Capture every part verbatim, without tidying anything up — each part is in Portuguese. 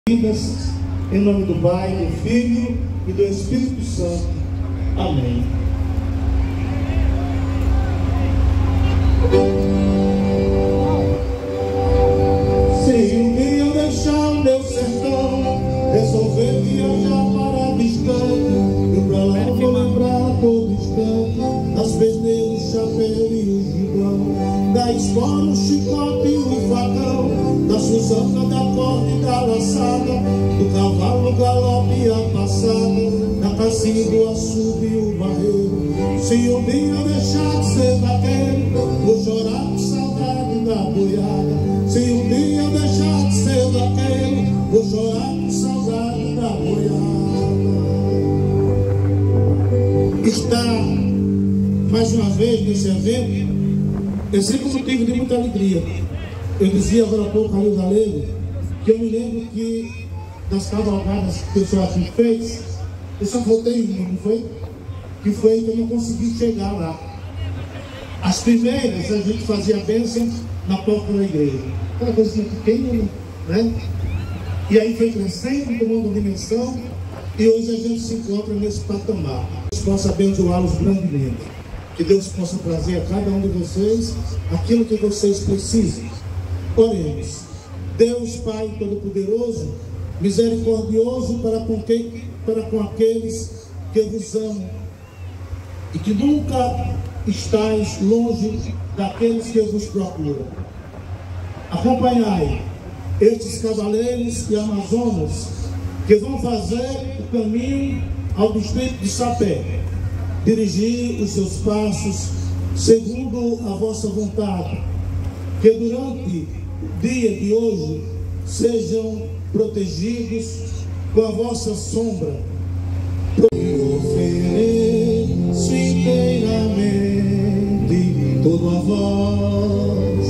Em nome do Pai, do Filho e do Espírito Santo. Amém. Se um dia eu deixar o meu sertão, resolver viajar para distante, eu pra lá vou lembrar a todo instante das peneiras, o chapéu e o gibão, da escola, o chicote e o facão, da Suzana, da corda e da laçada, do cavalo, o galope e a passada, da casinha, do açude e o barreiro. Se um dia eu deixar de ser vaqueiro, vou chorar com saudade da boiada. Se um dia eu deixar de ser vaqueiro, vou chorar com saudade da boiada. Está mais uma vez nesse evento, é sempre um motivo de muita alegria. Eu dizia agora há pouco ao Galego que eu me lembro que das cavalgadas que o pessoal aqui fez, eu só voltei uma, não foi? Que foi que eu não consegui chegar lá. As primeiras a gente fazia a bênção na porta da igreja, aquela coisinha pequena, né? E aí foi crescendo, tomando dimensão, e hoje a gente se encontra nesse patamar. Que Deus possa abençoá-los grandemente, que Deus possa trazer a cada um de vocês aquilo que vocês precisam. Oremos. Deus Pai Todo-Poderoso, misericordioso para com, quem, para com aqueles que vos amam e que nunca estáis longe daqueles que vos procuram. Acompanhai estes cavaleiros e amazonas que vão fazer o caminho ao distrito de Sapé, dirigir os seus passos segundo a vossa vontade, que durante o dia de hoje sejam protegidos com a vossa sombra. Eu ofereço inteiramente todo a vós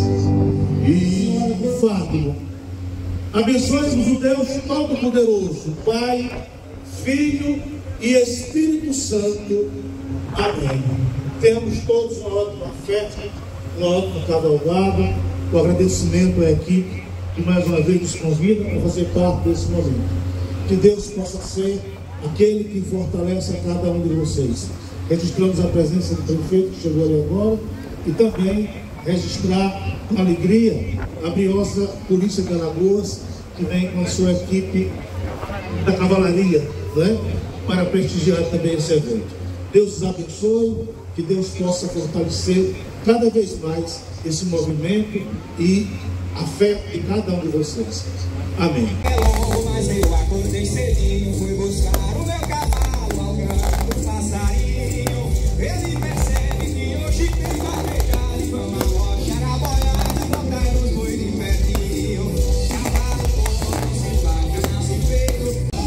e Fátima. Abençoe-vos o Deus Todo-Poderoso, Pai, Filho e Espírito Santo. Amém. Temos todos uma ótima festa, uma ótima cavalgada. O agradecimento à equipe que mais uma vez nos convida para fazer parte desse momento. Que Deus possa ser aquele que fortalece a cada um de vocês. Registramos a presença do prefeito que chegou ali agora e também registrar com alegria a briosa Polícia de Alagoas, que vem com a sua equipe da cavalaria, né, para prestigiar também esse evento. Deus os abençoe, que Deus possa fortalecer cada vez mais esse movimento e a fé de cada um de vocês. Amém. É longo, mas eu acordei cedinho, fui buscar o meu cavalo ao canto do passarinho. Ele percebe que hoje tem vaquejada e vamos à rocha na boiada, botar os boi de pertinho. Cavalo corre, se vaca, nasce feio.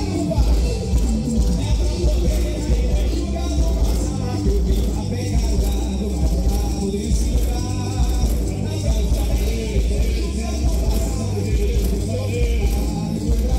Jogando passar a curvinha, pegar o gado, vai pro lado de cima. Não vai saber, não vai saber.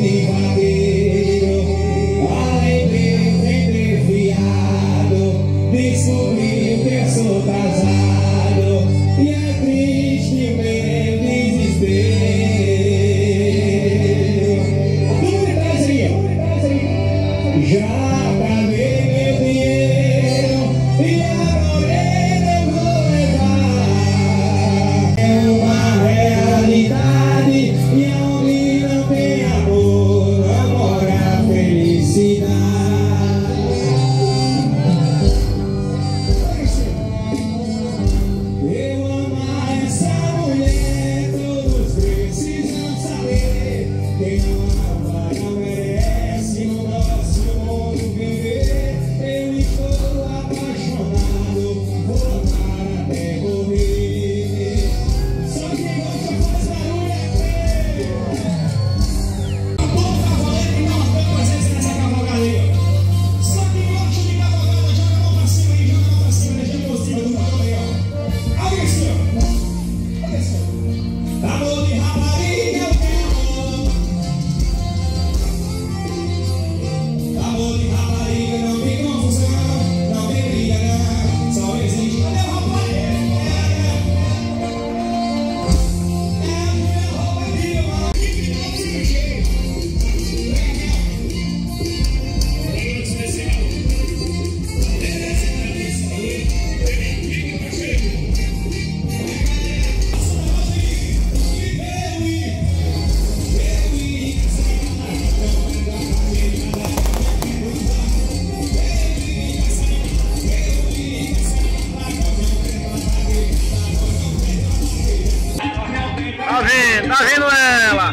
Tá vindo, tá vindo ela.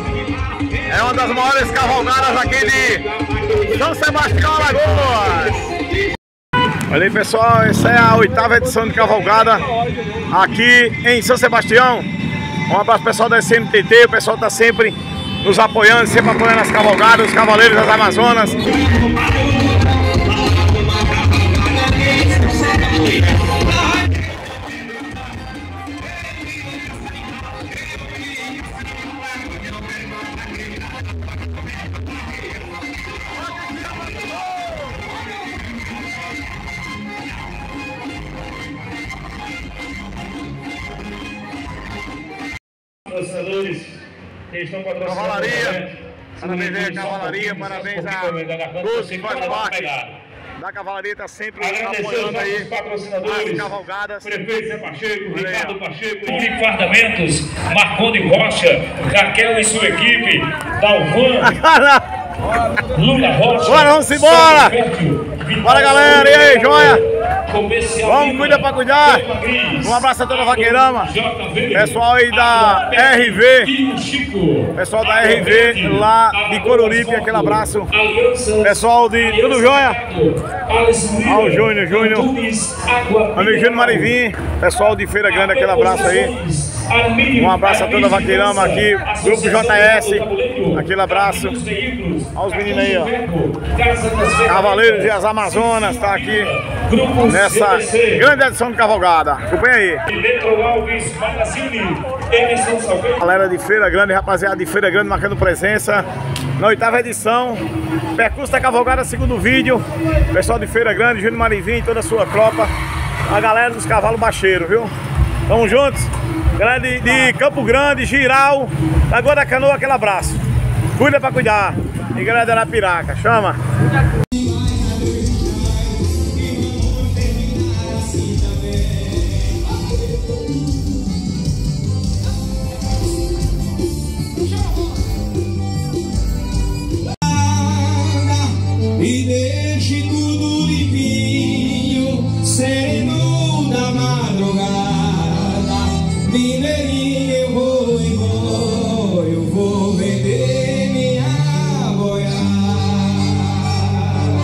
É uma das maiores cavalgadas aqui de São Sebastião, Alagoas. Olha aí, pessoal, essa é a oitava edição de cavalgada aqui em São Sebastião. Um abraço pessoal da S N T T, o pessoal tá sempre nos apoiando, sempre apoiando as cavalgadas, os cavaleiros das Amazonas. Patrocinadores que estão patrocinando. Cavalaria, parabéns aí a Cavalaria, parabéns a todos que fazem parte da Cavalaria, está sempre apoiando aí as cavalgadas. Prefeito Zé Pacheco, Ricardo Pacheco, de Fardamentos, Marconde Rocha, Raquel e sua equipe, Dalvan, Lula Rocha. Bora, vamos embora! Bora, galera, e aí, joia? Vamos, cuida pra cuidar. Um abraço a toda a Vaqueirama. Pessoal aí da R V. Pessoal da R V lá de Coruripe, aquele abraço. Pessoal de Tudo Joia. Ao Júnior, Júnior. Amigo Júnior Marivim. Pessoal de Feira Grande, aquele abraço aí. Um abraço a toda a Vaqueirama aqui. Grupo J S. Aquele abraço. Olha os meninos aí, ó. Cavaleiros e as Amazonas, tá aqui nessa grande edição de cavalgada. Acompanha aí. Galera de Feira Grande, rapaziada de Feira Grande marcando presença na oitava edição. Percurso da cavalgada, segundo vídeo. Pessoal de Feira Grande, Júnior Marivim, toda a sua tropa. A galera dos cavalos baixeiros, viu? Tamo juntos. Galera de, de Campo Grande, Giral, Lagoa da Canoa, aquele abraço. Cuida pra cuidar. E galera da Arapiraca, chama. E deixe tudo limpinho, sereno da madrugada. Mineirinho, eu vou e vou, eu vou vender minha boiada.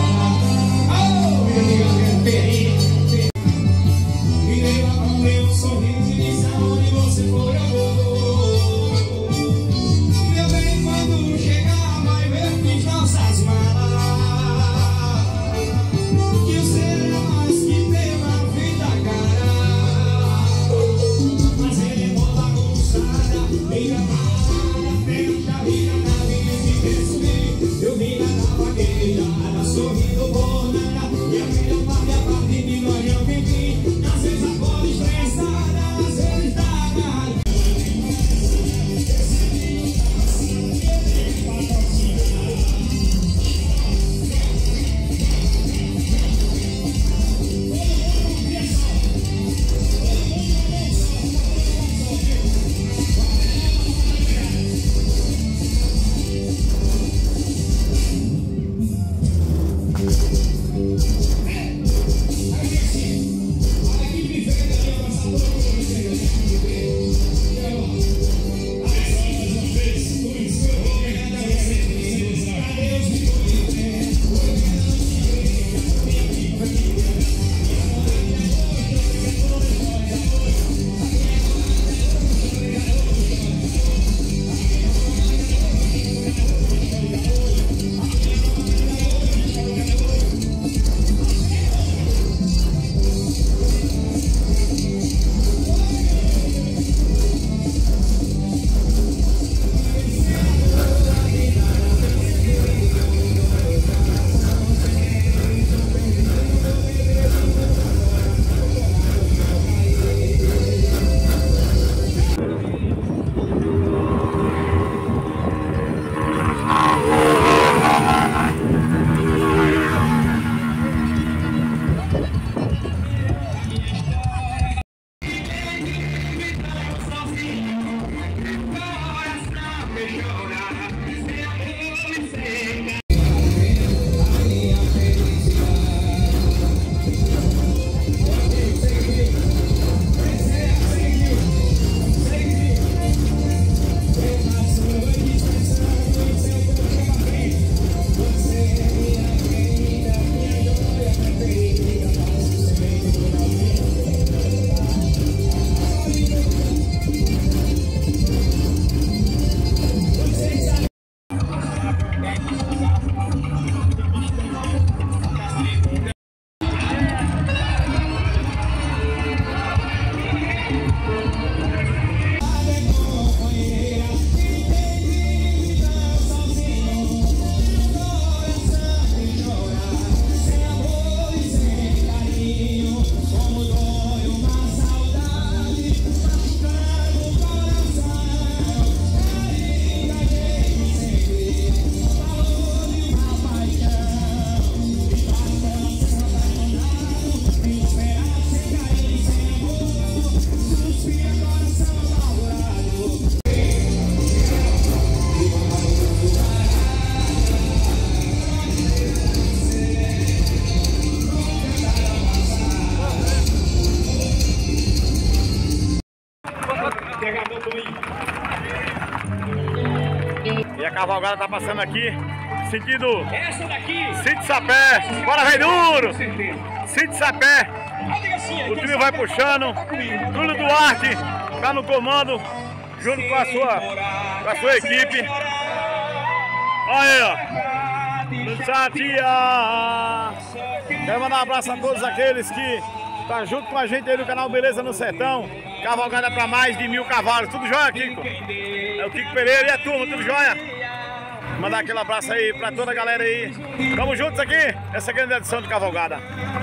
E a cavalgada tá passando aqui, sentido Essa daqui. Sítio Sapé. Bora, velho duro! Sítio Sapé. O time vai puxando. Túlio Duarte tá no comando, junto com a sua, com a sua equipe. Olha aí, ó. No Satia. Quero mandar um abraço a todos aqueles que tá junto com a gente aí no canal Beleza no Sertão. Cavalgada para mais de mil cavalos. Tudo jóia, Kiko? É o Kiko Pereira e a turma, tudo jóia? Mandar aquele abraço aí para toda a galera aí. Tamo juntos aqui, essa grande edição de cavalgada.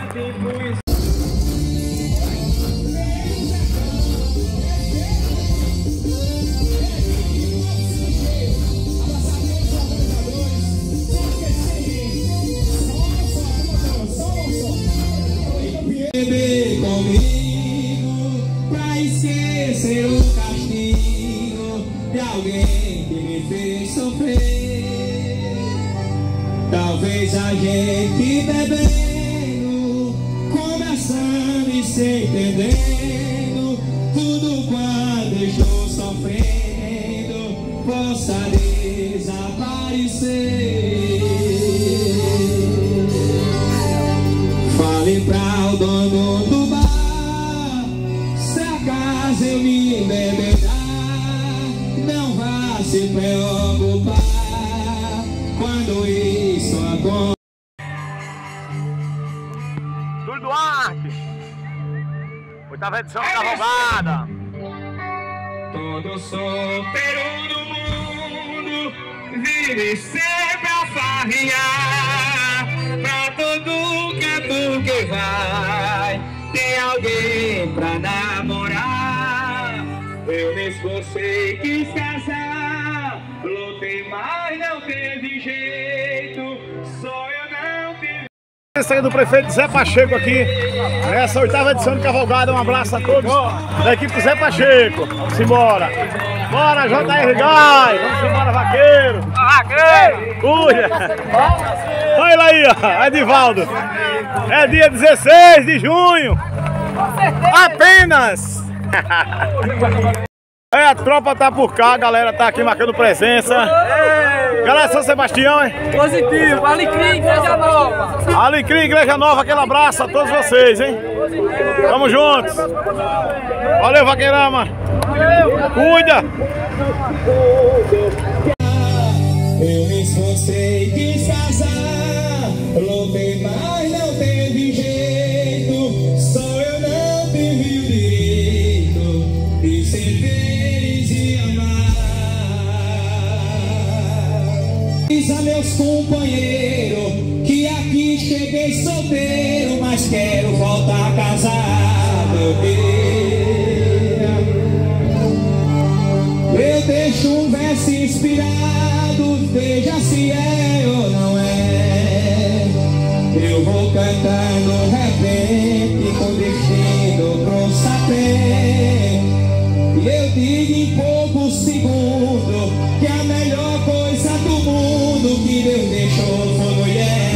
Beber comigo pra esquecer o castigo de alguém que me fez sofrer. Talvez a gente bebendo, conversando e se entendendo, tudo quanto estou sofrendo possa desaparecer. Fale pra o dono do bar, se acaso eu me embebedar, não vá se preocupar quando isso acontecer. Túlio Duarte, oitava edição da cavalgada. Todo solteiro do mundo vive sempre a farrear, pra todo canto que vai tem alguém pra namorar. Eu me esforcei, quis casar, lutei, mas não teve jeito, só eu não tive. Esse aí do prefeito Zé Pacheco aqui, nessa oitava edição de cavalgada. Um abraço a todos da equipe do Zé Pacheco. Vamos embora. Bora, J R Gai. Vamos embora, vaqueiro. Vaqueiro. Cuida. Olha ele aí, ó. Edivaldo. É dia dezesseis de junho. Apenas. É, a tropa tá por cá, a galera tá aqui marcando presença. Galera, São Sebastião, hein? Positivo, Alecrim, Igreja Nova. Alecrim, Igreja Nova, aquele abraço a todos vocês, hein? Tamo juntos. Valeu, vaqueirama. Cuida. Eu me esforcei, quis casar, lutei, mas não teve jeito, só eu não tive o direito de ser feliz e amar. Diz a meus companheiros que aqui cheguei solteiro, mas quero voltar casado. Eu deixo um verso inspirado, veja se é ou não é. Eu vou cantando repente com destino pro sapé. E eu digo em poucos segundos que a melhor coisa do mundo que Deus deixou foi mulher.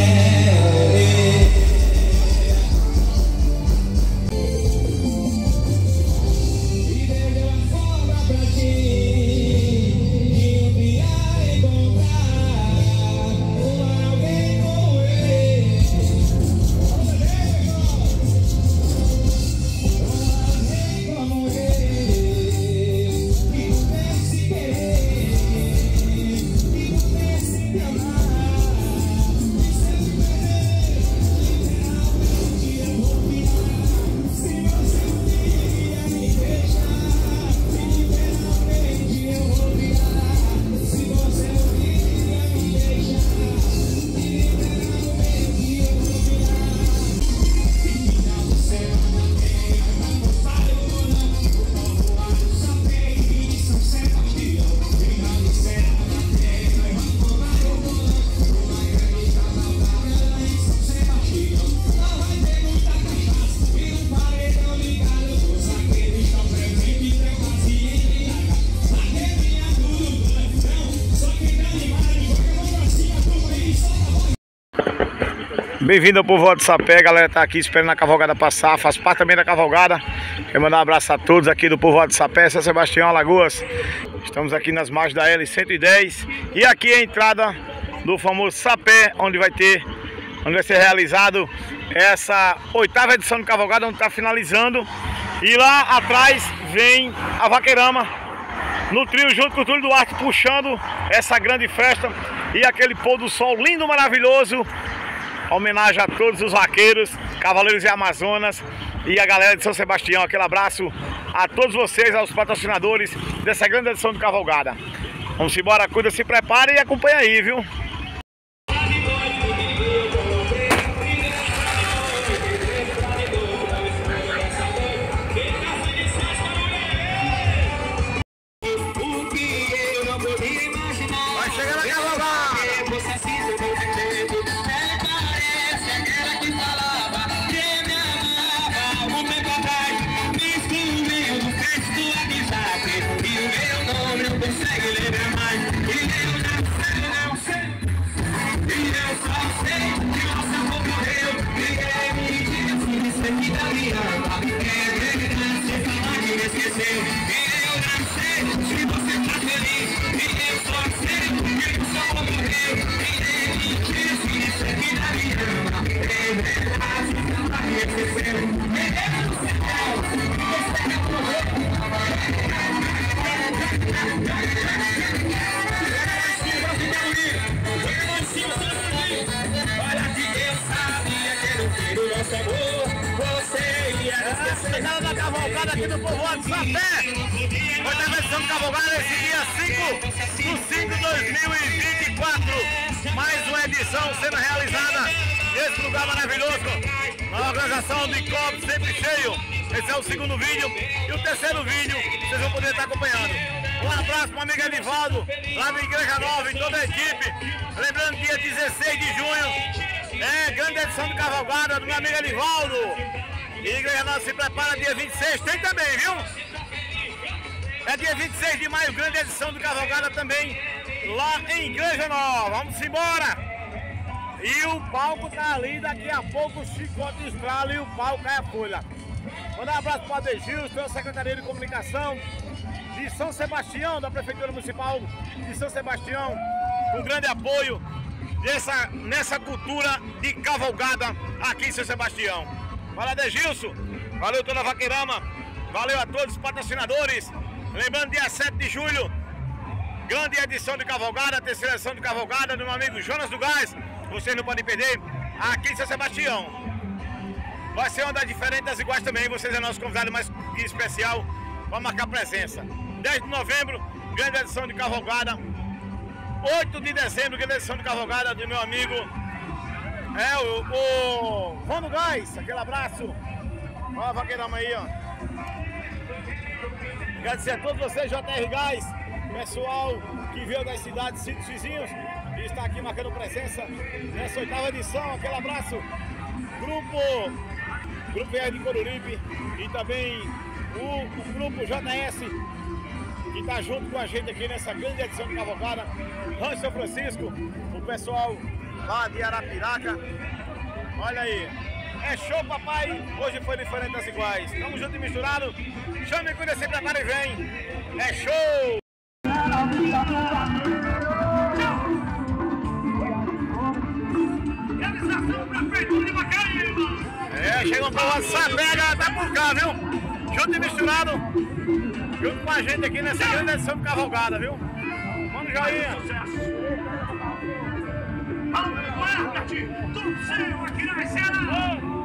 Bem-vindo ao povoado de Sapé, galera tá aqui esperando a cavalgada passar, faz parte também da cavalgada. Quero mandar um abraço a todos aqui do povoado de Sapé, São Sebastião, Alagoas. Estamos aqui nas margens da L cento e dez e aqui é a entrada do famoso Sapé, onde vai ter, onde vai ser realizado essa oitava edição de cavalgada, onde está finalizando. E lá atrás vem a vaqueirama no trio junto com o Túlio Duarte, puxando essa grande festa e aquele pôr do sol lindo, maravilhoso. Homenagem a todos os vaqueiros, cavaleiros e amazonas e a galera de São Sebastião. Aquele abraço a todos vocês, aos patrocinadores dessa grande edição de cavalgada. Vamos embora, cuida, se prepare e acompanha aí, viu? Vai chegar na cavalgada! Chegada da cavalgada aqui do povoado de Sapé. Oitava edição de cavalgada esse dia cinco de cinco de dois mil e vinte e quatro. Mais uma edição sendo realizada nesse lugar maravilhoso. Na organização de Copo sempre cheio. Esse é o segundo vídeo. E o terceiro vídeo vocês vão poder estar acompanhando. Um abraço para o amigo Edivaldo, lá na Igreja Nova e toda a equipe. Lembrando, dia dezesseis de junho, é grande edição de cavalgada do meu amigo Edivaldo. E a Igreja Nova se prepara dia vinte e seis, tem também, viu? É dia vinte e seis de maio, grande edição de cavalgada também, lá em Igreja Nova. Vamos embora! E o palco tá ali, daqui a pouco o chicote estrala e o palco cai a folha. Mandar um abraço para o Adegilson, a Secretaria de Comunicação de São Sebastião, da Prefeitura Municipal de São Sebastião, com grande apoio nessa, nessa cultura de cavalgada aqui em São Sebastião. Valeu, Adegilson, valeu toda a vaqueirama, valeu a todos os patrocinadores. Lembrando, dia sete de julho, grande edição de cavalgada, terceira edição de cavalgada do meu amigo Jonas do Gás. Vocês não podem perder aqui em São Sebastião. Vai ser uma das diferentes das iguais também. Vocês é nosso convidado mais especial para marcar presença. dez de novembro, grande edição de cavalgada. oito de dezembro, grande edição de cavalgada do meu amigo É o, o Vando Gás. Aquele abraço. Olha a vaqueirama aí, ó. Agradecer a todos vocês, J R Gás, pessoal que veio das cidades, sítios vizinhos, e está aqui marcando presença nessa oitava edição. Aquele abraço. Grupo Grupo R de Coruripe e também o, o Grupo J S, que está junto com a gente aqui nessa grande edição de cavalgada. Rancho São Francisco, o pessoal lá de Arapiraca. Olha aí, é show, papai. Hoje foi diferente das iguais. Estamos juntos e misturados. Chame, cuida, se prepara e vem. É show! Realização Prefeitura de Macaíba. É, chega um povo de Sapé, galera, tá por cá, viu? Junto e misturado, junto com a gente aqui nessa grande edição de cavalgada, viu? Vamos, joinha! Alô, Marcati, tudo seu aqui na Ceará!